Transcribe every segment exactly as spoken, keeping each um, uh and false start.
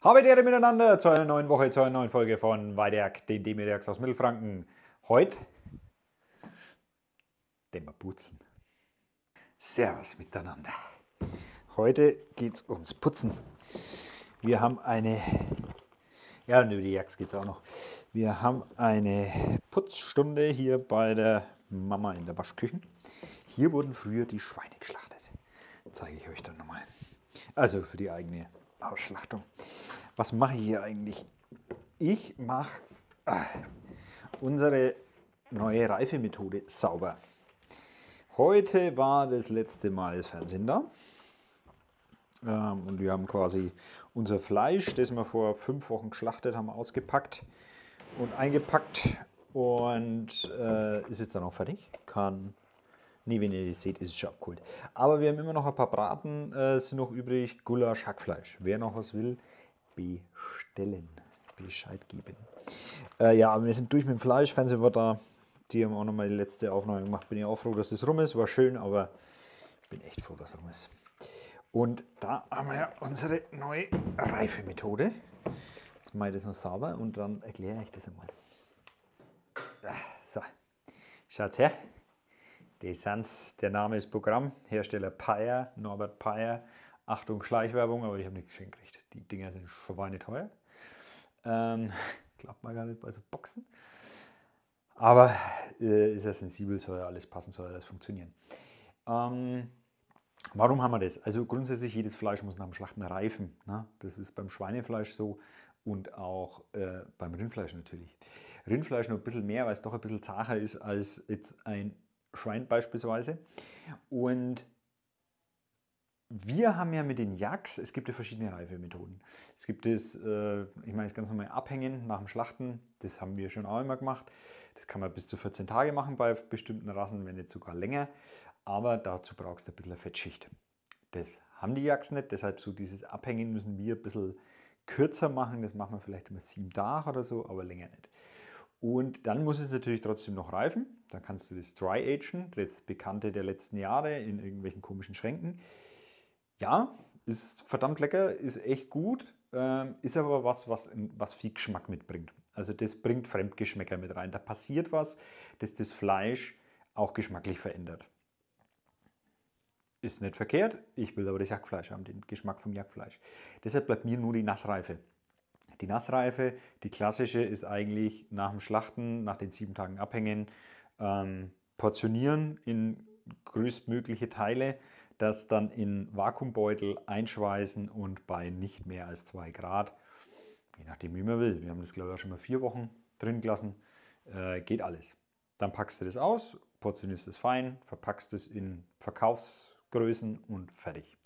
Habe die Ehre miteinander zu einer neuen Woche, zu einer neuen Folge von Weideak, den Demiriax aus Mittelfranken. Heute den wir putzen. Servus miteinander. Heute geht es ums Putzen. Wir haben eine, ja, und über die Jacks geht es auch noch. Wir haben eine Putzstunde hier bei der Mama in der Waschküche. Hier wurden früher die Schweine geschlachtet. Zeige ich euch dann nochmal. Also für die eigene Ausschlachtung. Was mache ich hier eigentlich? Ich mache äh, unsere neue Reifemethode sauber. Heute war das letzte Mal das Fernsehen da. Ähm, und wir haben quasi unser Fleisch, das wir vor fünf Wochen geschlachtet haben, ausgepackt und eingepackt. Und äh, ist jetzt dann auch fertig. Kann, nee, wenn ihr das seht, ist es schon abgeholt. Aber wir haben immer noch ein paar Braten, äh, sind noch übrig. Gulasch, Hackfleisch. Wer noch was will, bestellen. Bescheid geben. Äh, ja, wir sind durch mit dem Fleisch. Fernsehen war da. Die haben auch nochmal die letzte Aufnahme gemacht. Bin ich auch froh, dass das rum ist. War schön, aber ich bin echt froh, dass es rum ist. Und da haben wir ja unsere neue Reifemethode. Jetzt mache ich das noch sauber und dann erkläre ich das einmal. So, schaut's her. Das sind's. Der Name ist Programm. Hersteller Peyer, Norbert Peyer. Achtung, Schleichwerbung, aber ich habe nichts geschenkt gekriegt. Die Dinger sind schweineteuer. Ähm, glaubt man gar nicht bei so Boxen. Aber äh, ist ja sensibel, soll ja alles passen, soll ja alles funktionieren. Ähm, warum haben wir das? Also grundsätzlich, jedes Fleisch muss nach dem Schlachten reifen. Ne? Das ist beim Schweinefleisch so und auch äh, beim Rindfleisch natürlich. Rindfleisch noch ein bisschen mehr, weil es doch ein bisschen zacher ist als jetzt ein Schwein beispielsweise. Und wir haben ja mit den Yaks, es gibt ja verschiedene Reifemethoden. Es gibt das, äh, ich meine, das ganz normal abhängen nach dem Schlachten, das haben wir schon auch immer gemacht. Das kann man bis zu vierzehn Tage machen bei bestimmten Rassen, wenn nicht sogar länger. Aber dazu brauchst du ein bisschen eine Fettschicht. Das haben die Yaks nicht, deshalb so dieses Abhängen müssen wir ein bisschen kürzer machen. Das machen wir vielleicht immer sieben Tage oder so, aber länger nicht. Und dann muss es natürlich trotzdem noch reifen. Dann kannst du das Dry Agen, das Bekannte der letzten Jahre, in irgendwelchen komischen Schränken. Ja, ist verdammt lecker, ist echt gut, ähm, ist aber was, was, was viel Geschmack mitbringt. Also das bringt Fremdgeschmäcker mit rein. Da passiert was, das das Fleisch auch geschmacklich verändert. Ist nicht verkehrt, ich will aber das Jagdfleisch haben, den Geschmack vom Jagdfleisch. Deshalb bleibt mir nur die Nassreife. Die Nassreife, die klassische, ist eigentlich nach dem Schlachten, nach den sieben Tagen Abhängen, ähm, portionieren in größtmögliche Teile, das dann in Vakuumbeutel einschweißen und bei nicht mehr als zwei Grad, je nachdem wie man will, wir haben das glaube ich auch schon mal vier Wochen drin gelassen, äh, geht alles. Dann packst du das aus, portionierst es fein, verpackst es in Verkaufsgrößen und fertig.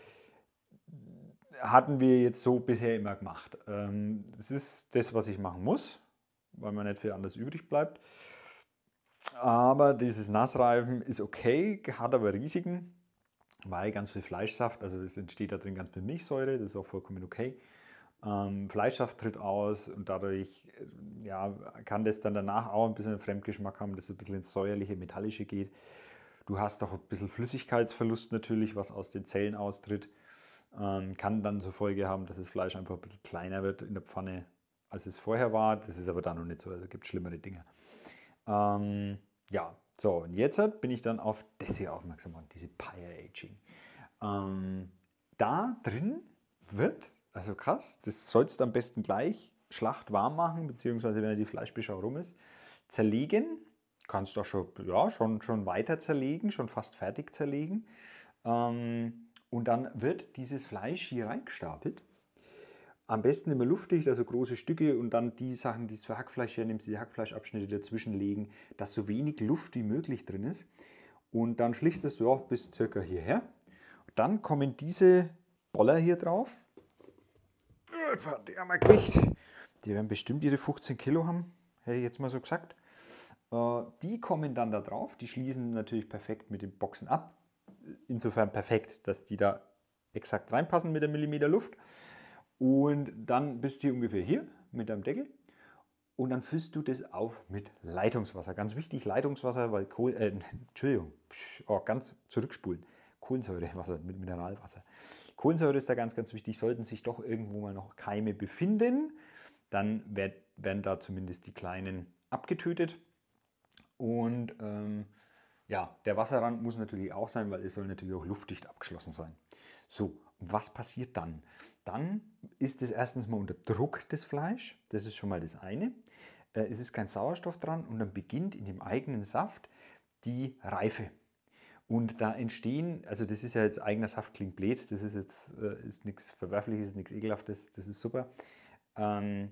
Hatten wir jetzt so bisher immer gemacht. Ähm, das ist das, was ich machen muss, weil mir nicht viel anderes übrig bleibt. Aber dieses Nassreifen ist okay, hat aber Risiken, weil ganz viel Fleischsaft, also es entsteht da drin ganz viel Milchsäure, das ist auch vollkommen okay. Ähm, Fleischsaft tritt aus und dadurch ja, kann das dann danach auch ein bisschen einen Fremdgeschmack haben, das ein bisschen ins säuerliche, metallische geht. Du hast auch ein bisschen Flüssigkeitsverlust natürlich, was aus den Zellen austritt. Ähm, kann dann zur Folge haben, dass das Fleisch einfach ein bisschen kleiner wird in der Pfanne, als es vorher war. Das ist aber da noch nicht so, also es gibt schlimmere Dinge. Ähm, ja, so, und jetzt bin ich dann auf das hier aufmerksam geworden, diese Peyer Aging. Ähm, da drin wird, also krass, das sollst du am besten gleich schlachtwarm machen, beziehungsweise wenn die Fleischbeschau rum ist, zerlegen. Kannst du auch schon, ja, schon, schon weiter zerlegen, schon fast fertig zerlegen. Ähm, und dann wird dieses Fleisch hier reingestapelt. Am besten immer luftdicht, also große Stücke und dann die Sachen, die es für Hackfleisch hernimmst, die Hackfleischabschnitte dazwischen legen, dass so wenig Luft wie möglich drin ist. Und dann schlichtest du auch bis circa hierher. Dann kommen diese Boller hier drauf. Die haben ein Gewicht. Die werden bestimmt ihre fünfzehn Kilo haben, hätte ich jetzt mal so gesagt. Die kommen dann da drauf. Die schließen natürlich perfekt mit den Boxen ab. Insofern perfekt, dass die da exakt reinpassen mit der Millimeter Luft. Und dann bist du ungefähr hier mit deinem Deckel und dann füllst du das auf mit Leitungswasser. Ganz wichtig, Leitungswasser, weil Kohl, äh, Entschuldigung, oh, ganz zurückspulen. Kohlensäurewasser mit Mineralwasser. Kohlensäure ist da ganz, ganz wichtig. Sollten sich doch irgendwo mal noch Keime befinden, dann werd, werden da zumindest die kleinen abgetötet. Und ähm, ja, der Wasserrand muss natürlich auch sein, weil es soll natürlich auch luftdicht abgeschlossen sein. So, was passiert dann? Dann ist es erstens mal unter Druck, das Fleisch. Das ist schon mal das eine. Äh, es ist kein Sauerstoff dran und dann beginnt in dem eigenen Saft die Reife. Und da entstehen, also das ist ja jetzt eigener Saft, klingt blöd, das ist jetzt äh, ist nichts Verwerfliches, nichts Ekelhaftes, das ist super. Ähm,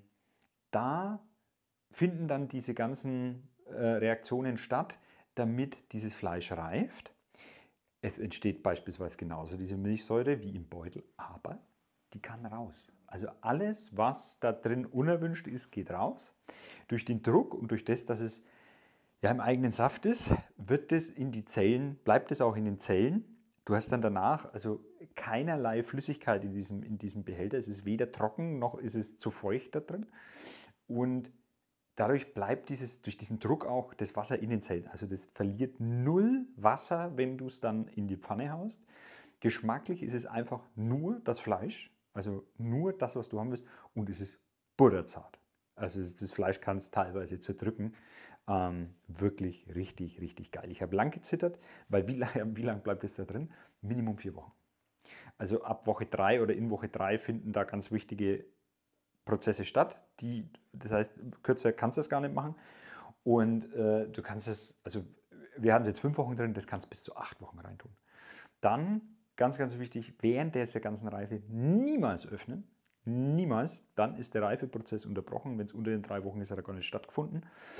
da finden dann diese ganzen äh, Reaktionen statt, damit dieses Fleisch reift. Es entsteht beispielsweise genauso diese Milchsäure wie im Beutel, aber die kann raus. Also alles, was da drin unerwünscht ist, geht raus. Durch den Druck und durch das, dass es ja im eigenen Saft ist, wird es in die Zellen, bleibt es auch in den Zellen. Du hast dann danach also keinerlei Flüssigkeit in diesem, in diesem Behälter. Es ist weder trocken, noch ist es zu feucht da drin. Und dadurch bleibt dieses, durch diesen Druck auch das Wasser in den Zellen. Also das verliert null Wasser, wenn du es dann in die Pfanne haust. Geschmacklich ist es einfach nur das Fleisch, also nur das, was du haben willst. Und es ist butterzart. Also das Fleisch kann es teilweise zerdrücken. Ähm, wirklich richtig, richtig geil. Ich habe lang gezittert, weil wie lange wie lang bleibt es da drin? Minimum vier Wochen. Also ab Woche drei oder in Woche drei finden da ganz wichtige Prozesse statt. Die, das heißt, kürzer kannst du das gar nicht machen. Und äh, du kannst es, also wir haben es jetzt fünf Wochen drin, das kannst du bis zu acht Wochen reintun. Dann, ganz, ganz wichtig, während der ganzen Reife niemals öffnen. Niemals. Dann ist der Reifeprozess unterbrochen. Wenn es unter den drei Wochen ist, hat er gar nicht stattgefunden.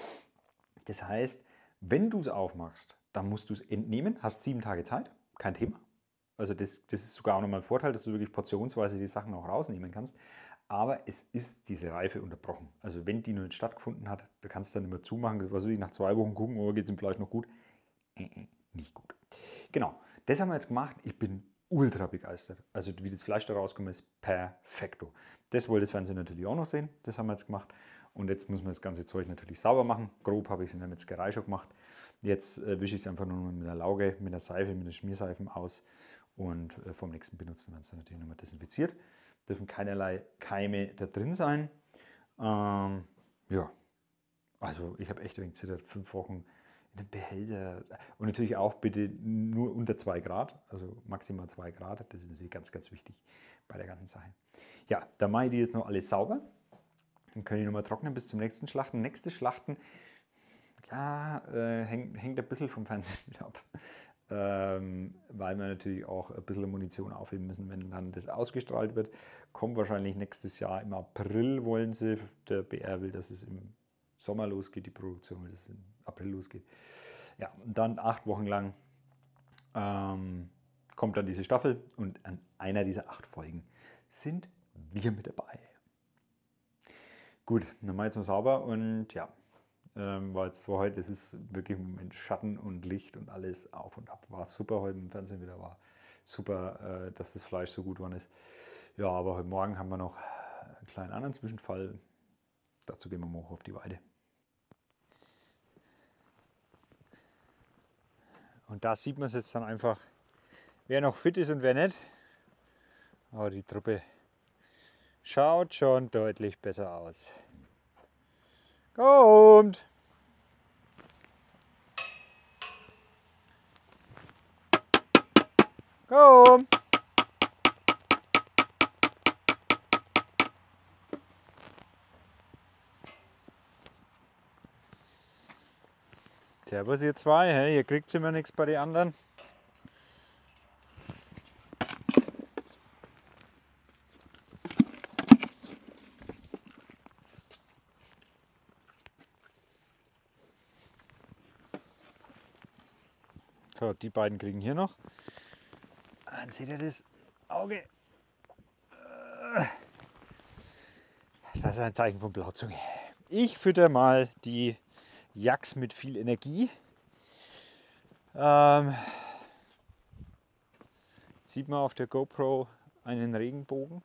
Das heißt, wenn du es aufmachst, dann musst du es entnehmen, hast sieben Tage Zeit, kein Thema. Also das, das ist sogar auch nochmal ein Vorteil, dass du wirklich portionsweise die Sachen auch rausnehmen kannst. Aber es ist diese Reife unterbrochen. Also wenn die noch nicht stattgefunden hat, da kannst du dann immer zumachen, was weiß ich, nach zwei Wochen gucken, oh, geht es dem Fleisch noch gut? Äh, äh, nicht gut. Genau, das haben wir jetzt gemacht. Ich bin ultra begeistert. Also wie das Fleisch da rauskommt, ist perfekto. Das wollte das Fernsehen natürlich auch noch sehen. Das haben wir jetzt gemacht. Und jetzt muss man das ganze Zeug natürlich sauber machen. Grob habe ich es in der Metzgerei schon gemacht. Jetzt äh, wische ich es einfach nur mit einer Lauge, mit einer Seife, mit einer Schmierseifen aus. Und äh, vom nächsten Benutzen werden es dann natürlich nochmal desinfiziert. Dürfen keinerlei Keime da drin sein. Ähm, ja, also ich habe echt ein wenig zittert. Fünf Wochen in einem Behälter. Und natürlich auch bitte nur unter zwei Grad. Also maximal zwei Grad. Das ist natürlich ganz, ganz wichtig bei der ganzen Sache. Ja, da mache ich die jetzt noch alles sauber. Dann können die nochmal trocknen bis zum nächsten Schlachten. Nächstes Schlachten, ja, äh, hängt, hängt ein bisschen vom Fernsehen wieder ab. Ähm, weil wir natürlich auch ein bisschen Munition aufheben müssen, wenn dann das ausgestrahlt wird. Kommt wahrscheinlich nächstes Jahr im April, wollen sie. Der B R will, dass es im Sommer losgeht, die Produktion will, dass es im April losgeht. Ja, und dann acht Wochen lang ähm, kommt dann diese Staffel und an einer dieser acht Folgen sind wir mit dabei. Gut, dann mache ich jetzt noch sauber und ja, ähm, war jetzt zwar heute, es ist wirklich im Moment Schatten und Licht und alles auf und ab. War super heute im Fernsehen wieder, war super, äh, dass das Fleisch so gut geworden ist. Ja, aber heute Morgen haben wir noch einen kleinen anderen Zwischenfall. Dazu gehen wir mal hoch auf die Weide. Und da sieht man es jetzt dann einfach, wer noch fit ist und wer nicht. Aber die Truppe schaut schon deutlich besser aus. Kommt! Komm! Servus ihr zwei, hey, ihr kriegt immer nichts bei den anderen. So, die beiden kriegen hier noch. Dann seht ihr das Auge. Das ist ein Zeichen von Blauzunge. Ich fütter mal die Yaks mit viel Energie. Ähm, sieht man auf der GoPro einen Regenbogen?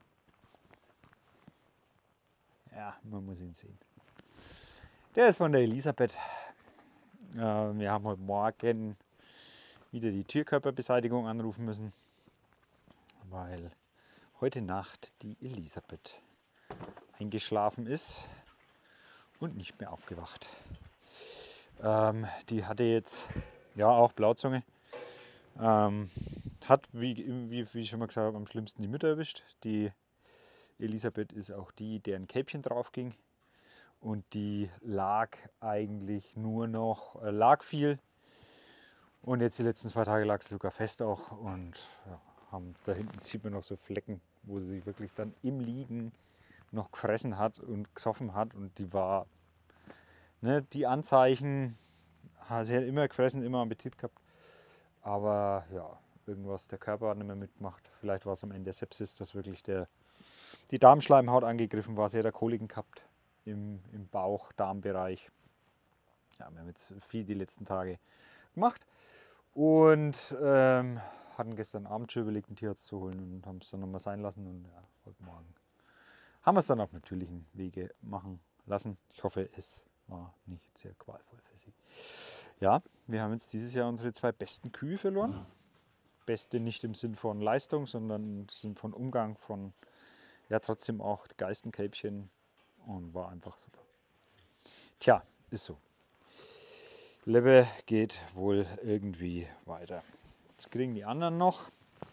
Ja, man muss ihn sehen. Der ist von der Elisabeth. Äh, wir haben heute Morgen wieder die Türkörperbeseitigung anrufen müssen, weil heute Nacht die Elisabeth eingeschlafen ist und nicht mehr aufgewacht. Ähm, die hatte jetzt ja auch Blauzunge. Ähm, hat, wie, wie, wie ich schon mal gesagt habe, am schlimmsten die Mütter erwischt. Die Elisabeth ist auch die, deren Kälbchen drauf ging. Und die lag eigentlich nur noch, äh, lag viel. Und jetzt die letzten zwei Tage lag sie sogar fest auch. Und ja, haben, da hinten sieht man noch so Flecken, wo sie wirklich dann im Liegen noch gefressen hat und gesoffen hat. Und die war, ne, die Anzeichen, sie hat immer gefressen, immer Appetit gehabt. Aber ja, irgendwas, der Körper hat nicht mehr mitgemacht. Vielleicht war es am Ende Sepsis, dass wirklich der, die Darmschleimhaut angegriffen war. Sie hat Koliken gehabt im, im Bauch-Darmbereich. Ja, wir haben jetzt viel die letzten Tage gemacht und ähm, hatten gestern Abend schon überlegt, einen Tierarzt zu holen und haben es dann nochmal sein lassen. Und ja, heute Morgen haben wir es dann auf natürlichen Wege machen lassen. Ich hoffe, es war nicht sehr qualvoll für Sie. Ja, wir haben jetzt dieses Jahr unsere zwei besten Kühe verloren. Beste nicht im Sinn von Leistung, sondern im Sinn von Umgang, von ja trotzdem auch Geistenkälbchen und war einfach super. Tja, ist so. Lebe geht wohl irgendwie weiter. Jetzt kriegen die anderen noch.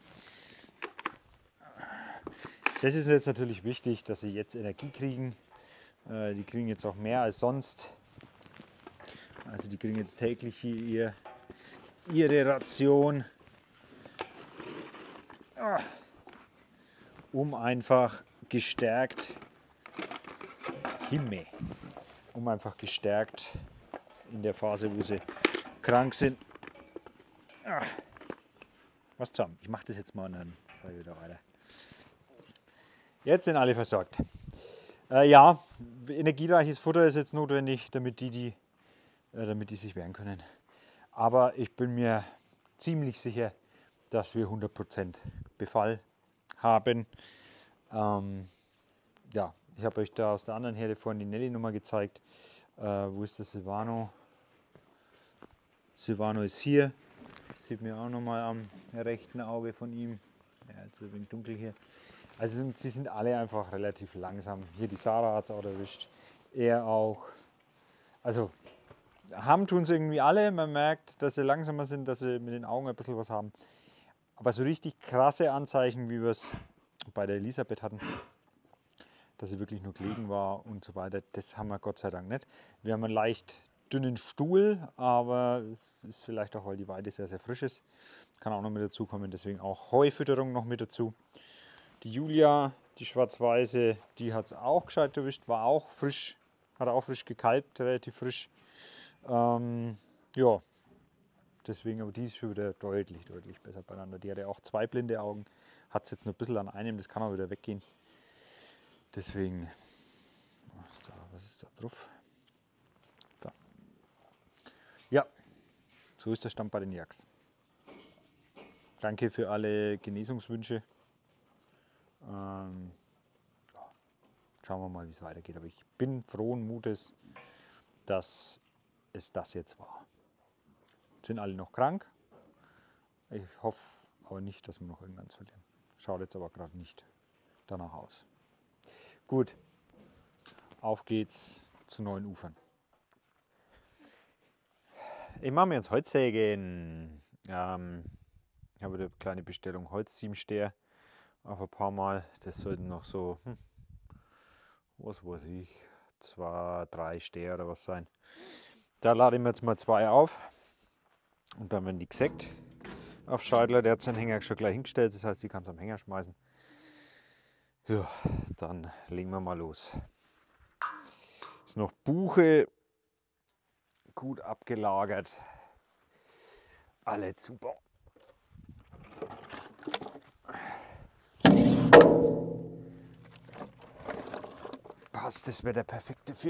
Das ist jetzt natürlich wichtig, dass sie jetzt Energie kriegen. Die kriegen jetzt auch mehr als sonst. Also die kriegen jetzt täglich hier ihr, ihre Ration, um einfach gestärkt, Himmel, um einfach gestärkt in der Phase, wo sie krank sind, was zu haben. Ich mache das jetzt mal und dann sage ich wieder weiter. Jetzt sind alle versorgt. Äh, ja, energiereiches Futter ist jetzt notwendig, damit die, die, äh, damit die sich wehren können. Aber ich bin mir ziemlich sicher, dass wir hundert Prozent Befall haben. Ähm, ja, ich habe euch da aus der anderen Herde vorhin die Nelly-Nummer gezeigt. Äh, wo ist der Silvano? Silvano ist hier. Sieht man auch nochmal am rechten Auge von ihm. Ja, jetzt ein wenig dunkel hier. Also sie sind alle einfach relativ langsam. Hier die Sarah hat es auch erwischt. Er auch. Also haben tun sie irgendwie alle. Man merkt, dass sie langsamer sind, dass sie mit den Augen ein bisschen was haben. Aber so richtig krasse Anzeichen, wie wir es bei der Elisabeth hatten, dass sie wirklich nur gelegen war und so weiter, das haben wir Gott sei Dank nicht. Wir haben einen leicht dünnen Stuhl, aber es ist vielleicht auch, weil die Weide sehr, sehr frisch ist. Kann auch noch mit dazu kommen, deswegen auch Heufütterung noch mit dazu. Die Julia, die schwarz-weiße, die hat es auch gescheit erwischt, war auch frisch, hat auch frisch gekalbt, relativ frisch. Ähm, ja, deswegen, aber die ist schon wieder deutlich, deutlich besser beieinander. Die hatte auch zwei blinde Augen, hat es jetzt noch ein bisschen an einem, das kann auch wieder weggehen. Deswegen, was ist da, was ist da drauf? Da. Ja, so ist der Stand bei den Yaks. Danke für alle Genesungswünsche. Ähm, ja, schauen wir mal, wie es weitergeht. Aber ich bin frohen Mutes, dass es das jetzt war. Sind alle noch krank. Ich hoffe aber nicht, dass wir noch irgendeins verlieren. Schaut jetzt aber gerade nicht danach aus. Gut, auf geht's zu neuen Ufern. Ich mache mir jetzt Holzsägen. Ähm, ich habe eine kleine Bestellung Holzsiebensteher auf ein paar Mal. Das sollten noch so, hm, was weiß ich, zwei, drei Steher oder was sein. Da lade ich mir jetzt mal zwei auf und dann werden die gesägt auf Scheidler. Der hat seinen Hänger schon gleich hingestellt, das heißt, ich kann es am Hänger schmeißen. Ja, dann legen wir mal los. Ist noch Buche, gut abgelagert. Alles super. Passt das Wetter perfekt dafür.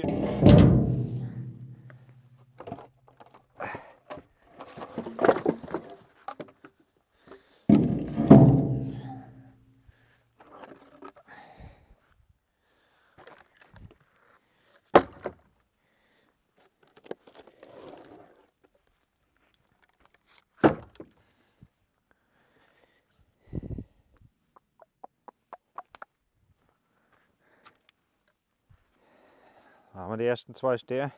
Aber die ersten zwei Stäbe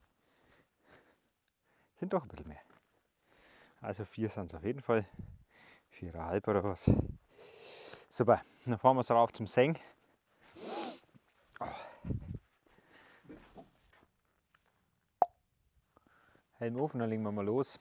sind doch ein bisschen mehr. Also vier sind es auf jeden Fall. Viereinhalb oder was. Super, dann fahren wir es rauf zum Seng. Oh. Helm offen, dann legen wir mal los.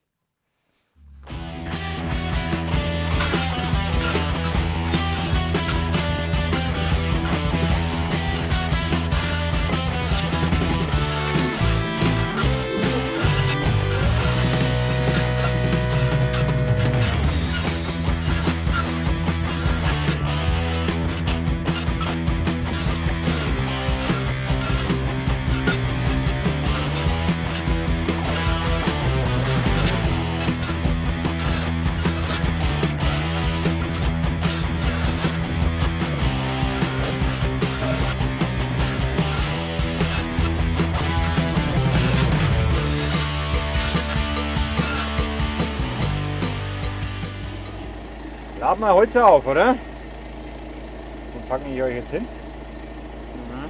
Laden wir Holz auf, oder? Und packen ich euch jetzt hin. Mhm.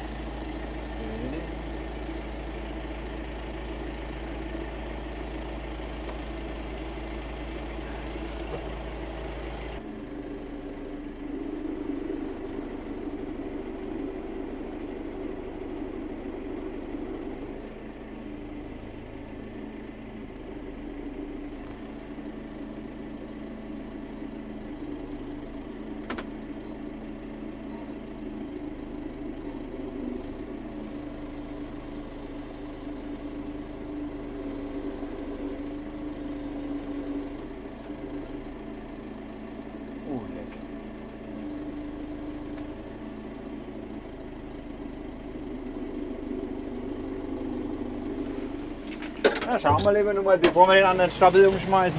Na, schauen wir lieber noch mal, bevor wir den anderen Stapel umschmeißen.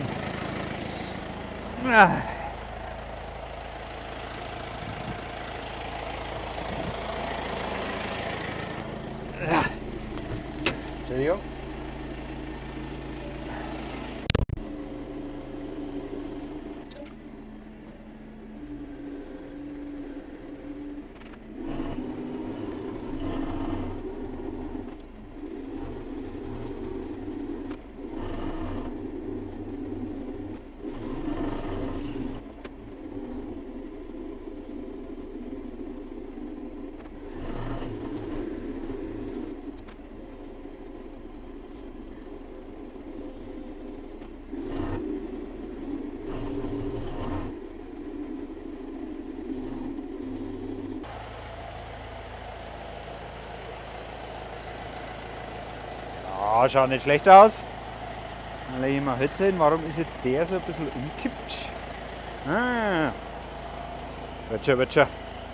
Ah. Ja. Entschuldigung. Ja, schaut nicht schlecht aus. Dann lege ich mal Hölzer hin. Warum ist jetzt der so ein bisschen umkippt? Ah, wird schon, wird schon.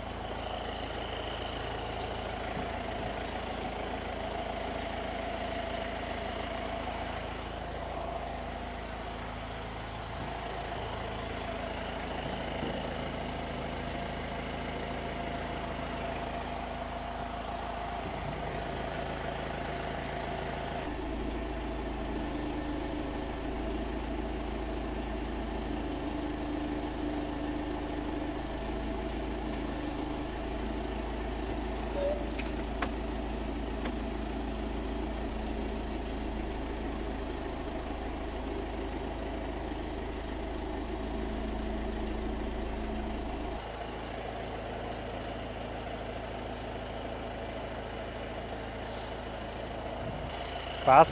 Passt.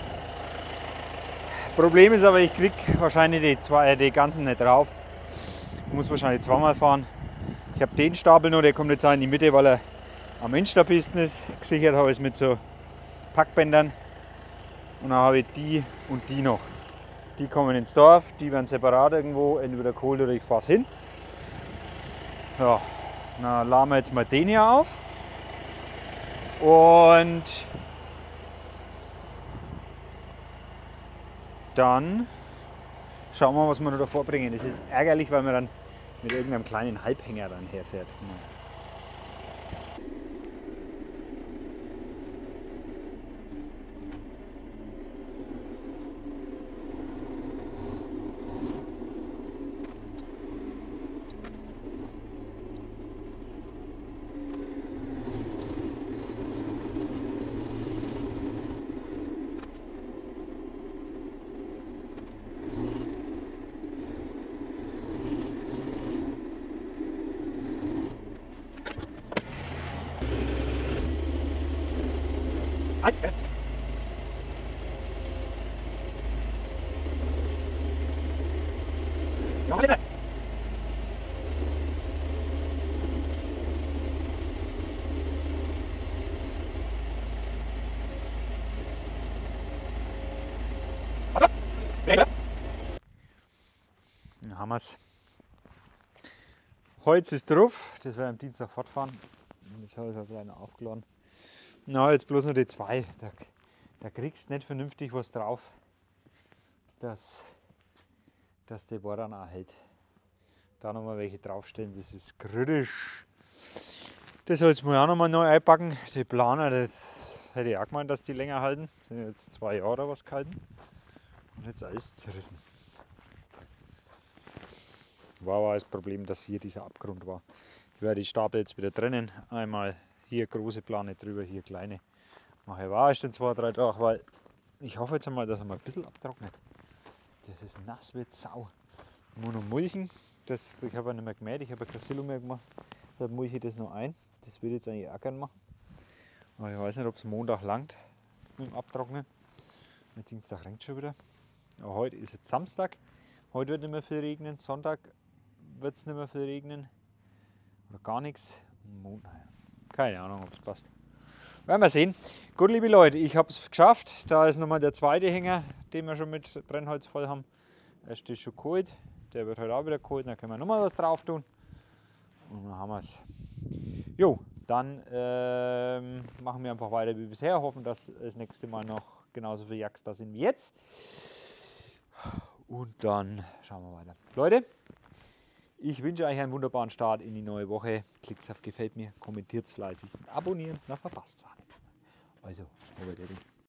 Problem ist aber, ich krieg wahrscheinlich die, zwei, die ganzen nicht drauf. Ich muss wahrscheinlich zweimal fahren. Ich habe den Stapel noch, der kommt jetzt auch in die Mitte, weil er am Endstapisten ist. Gesichert habe ich es mit so Packbändern. Und dann habe ich die und die noch. Die kommen ins Dorf, die werden separat irgendwo entweder geholt oder ich fahre es hin. Ja, dann laden wir jetzt mal den hier auf. Und dann schauen wir mal, was wir noch davor bringen. Das ist ärgerlich, weil man dann mit irgendeinem kleinen Halbhänger dann herfährt. Dann haben wir es. Holz ist drauf, das werden wir am Dienstag fortfahren. Jetzt habe ich es ein aufgeladen. Na, jetzt bloß noch die zwei. Da, da kriegst du nicht vernünftig was drauf, dass, dass der Bohr dann auch hält. Da nochmal welche draufstellen, das ist kritisch. Das soll ich mir auch nochmal neu einpacken. Die Planer, das hätte ich auch gemeint, dass die länger halten. Das sind jetzt zwei Jahre oder was gehalten. Und jetzt alles zerrissen. War aber das Problem, dass hier dieser Abgrund war. Ich werde die Stapel jetzt wieder trennen. Einmal hier große Plane drüber, hier kleine. Nachher war es dann zwei, drei Tage, weil ich hoffe jetzt einmal, dass er mal ein bisschen abtrocknet. Das ist nass wie Sau. Ich muss noch mulchen. Das, ich habe ja nicht mehr gemäht, ich habe ja kein Silo mehr gemacht. Deshalb mulche ich das noch ein. Das würde ich jetzt eigentlich auch gerne machen. Aber ich weiß nicht, ob es Montag langt mit dem Abtrocknen. Mit Dienstag regnet es schon wieder. Aber heute ist jetzt Samstag. Heute wird nicht mehr viel regnen. Sonntag wird es nicht mehr viel regnen. Oder gar nichts. Montag. Keine Ahnung, ob es passt. Werden wir sehen. Gut, liebe Leute, ich habe es geschafft. Da ist nochmal der zweite Hänger, den wir schon mit Brennholz voll haben. Der ist schon geholt. Der wird heute auch wieder geholt. Da können wir nochmal was drauf tun. Und dann haben wir es. Jo, dann ähm, machen wir einfach weiter wie bisher. Hoffen, dass das nächste Mal noch genauso viele Jacks da sind wie jetzt. Und dann schauen wir weiter. Leute, ich wünsche euch einen wunderbaren Start in die neue Woche. Klickt auf Gefällt mir, kommentiert fleißig und abonnieren, na verpasst es auch nicht. Also, over